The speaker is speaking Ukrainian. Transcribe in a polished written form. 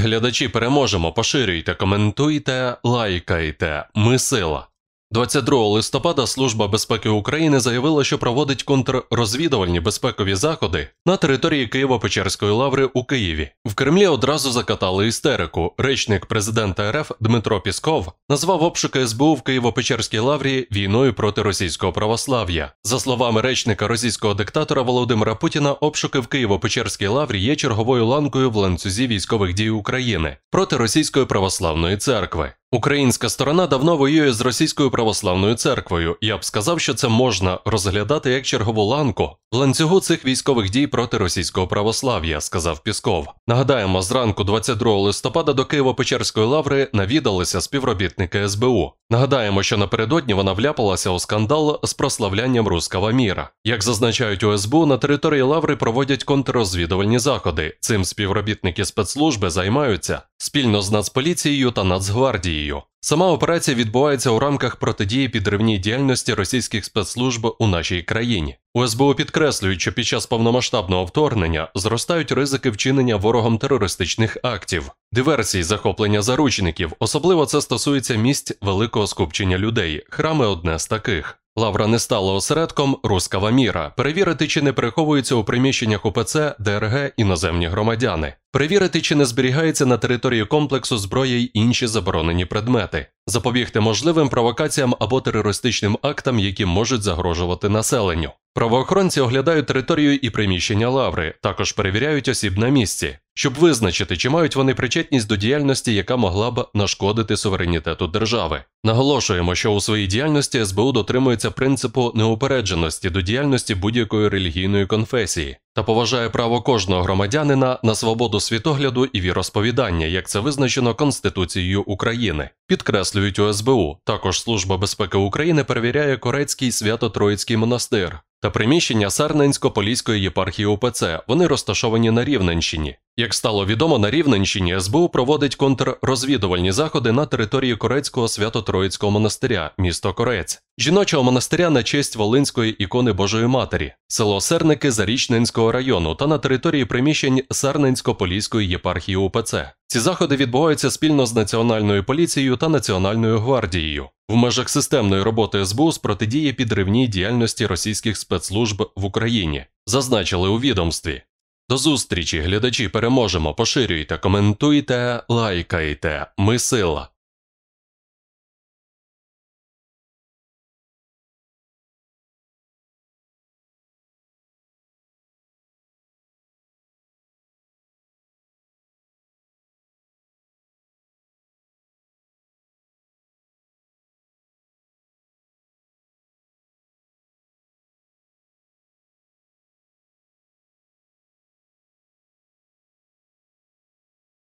Глядачі, переможемо, поширюйте, коментуйте, лайкайте. Ми сила. 22 листопада Служба безпеки України заявила, що проводить контррозвідувальні безпекові заходи на території Києво-Печерської лаври у Києві. В Кремлі одразу закатали істерику. Речник президента РФ Дмитро Пісков назвав обшуки СБУ в Києво-Печерській лаврі війною проти російського православ'я. За словами речника російського диктатора Володимира Путіна, обшуки в Києво-Печерській лаврі є черговою ланкою в ланцюзі військових дій України проти Російської православної церкви. Українська сторона давно воює з Російською православною церквою. Я б сказав, що це можна розглядати як чергову ланку в ланцюгу цих військових дій проти російського православ'я, сказав Пісков. Нагадаємо, зранку 22 листопада до Києво-Печерської лаври навідалися співробітники СБУ. Нагадаємо, що напередодні вона вляпалася у скандал з прославлянням руського міра. Як зазначають у СБУ, на території лаври проводять контррозвідувальні заходи. Цим співробітники спецслужби займаються спільно з Нацполіцією та Нацгвардією. Сама операція відбувається у рамках протидії підривній діяльності російських спецслужб у нашій країні. У СБУ підкреслюють, що під час повномасштабного вторгнення зростають ризики вчинення ворогом терористичних актів, диверсій, захоплення заручників. Особливо це стосується місць великого скупчення людей. Храми – одне з таких. Лавра не стала осередком руського міра. Перевірити, чи не переховуються у приміщеннях УПЦ, ДРГ іноземні громадяни. Перевірити, чи не зберігається на території комплексу зброя й інші заборонені предмети. Запобігти можливим провокаціям або терористичним актам, які можуть загрожувати населенню. Правоохоронці оглядають територію і приміщення лаври, також перевіряють осіб на місці, щоб визначити, чи мають вони причетність до діяльності, яка могла б нашкодити суверенітету держави. Наголошуємо, що у своїй діяльності СБУ дотримується принципу неупередженості до діяльності будь-якої релігійної конфесії та поважає право кожного громадянина на свободу світогляду і віросповідання, як це визначено Конституцією України. Підкреслюють у СБУ. Також Служба безпеки України перевіряє Корецький Свято-Троїцький монастир та приміщення Сарненсько-Поліської єпархії УПЦ. Вони розташовані на Рівненщині. Як стало відомо, на Рівненщині СБУ проводить контррозвідувальні заходи на території Корецького Свято-Троїцького монастиря, місто Корець, жіночого монастиря на честь Волинської ікони Божої Матері, село Серники Зарічненського району та на території приміщень Сарненсько-Поліської єпархії УПЦ. Ці заходи відбуваються спільно з Національною поліцією та Національною гвардією в межах системної роботи СБУ з протидії підривній діяльності російських спецслужб в Україні, зазначили у відомстві. До зустрічі, глядачі, переможемо, поширюйте, коментуйте, лайкайте. Ми сила.